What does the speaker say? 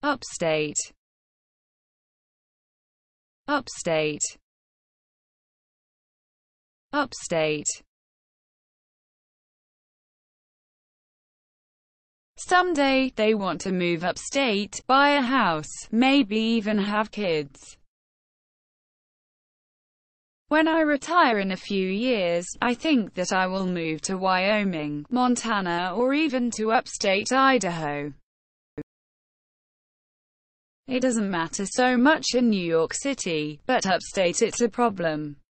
upstate, upstate, upstate. Someday, they want to move upstate, buy a house, maybe even have kids. When I retire in a few years, I think that I will move to Wyoming, Montana, or even to upstate Idaho. It doesn't matter so much in New York City, but upstate it's a problem.